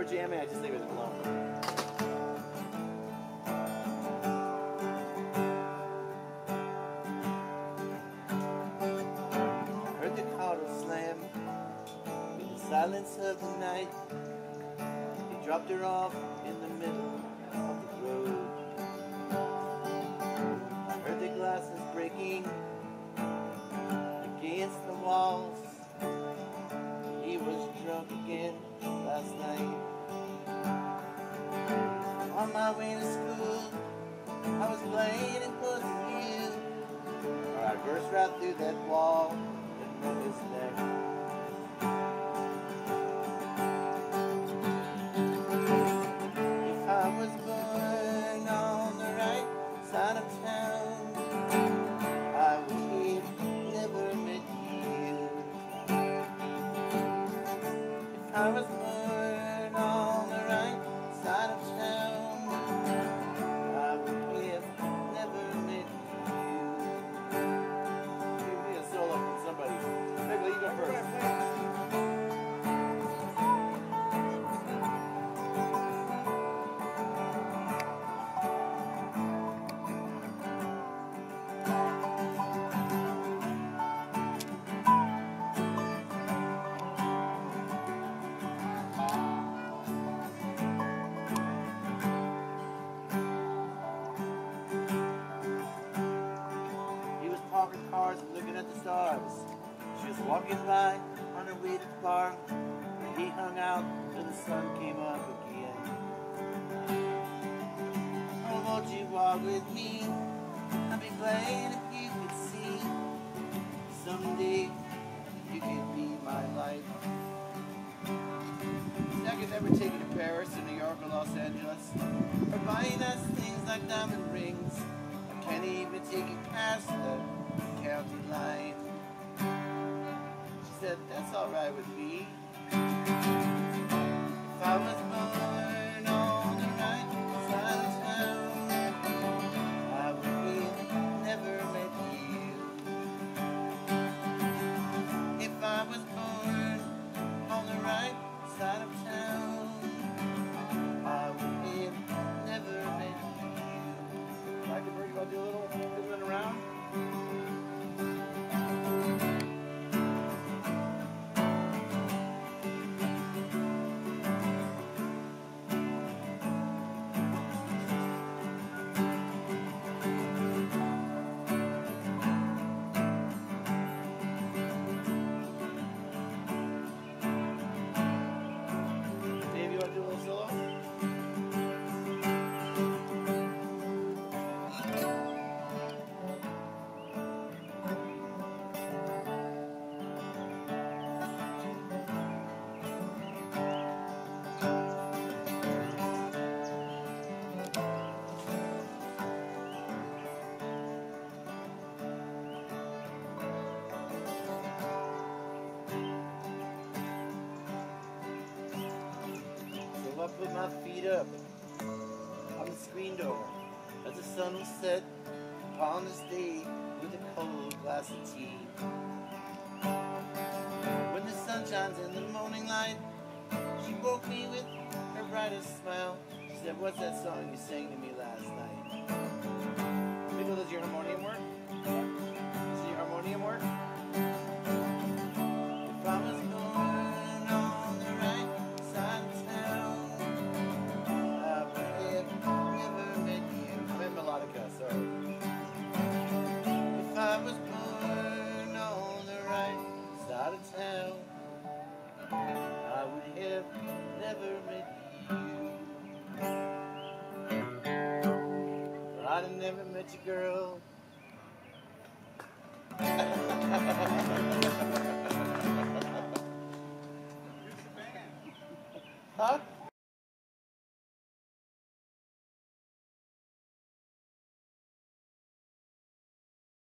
we're jamming, I just leave it alone. I heard the car slam in the silence of the night. He dropped her off in the middle of the road. I heard the glasses breaking against the walls. He was drunk again last night. On my way to school, I was playing and pushing you. I burst right through that wall and broke his neck. If I was born on the right side of town, I would have never met you. If I was born on the right side of town, I would have never met you. Give me a solo from somebody. Maybe you go first. Parking cars and looking at the stars. She was walking by on her way to the bar, and he hung out till the sun came up again. Oh, won't you walk with me? I'd be glad if you could see. Someday you could be my life. I could never take you to Paris or New York or Los Angeles, or buying us things like diamond rings. I can't even take you past the county line. She said, that's alright with me. If I was born on the right side of town, I would have never met you. If I was born on the right side of town, I would have never met you. Like the bird, you want to do a little fiddling around? I put my feet up on the screen door as the sun will set upon this day with a cold glass of tea. When the sun shines in the morning light, she woke me with her brightest smile. She said, what's that song you sang to me last night? Michael, does your harmonium work? Does your harmonium work? If I was born on the right side of town, I would have never met you. I'm in melodica, sorry. If I was born on the right side of town, I would have never met you. But I'd have never met you, girl. Huh?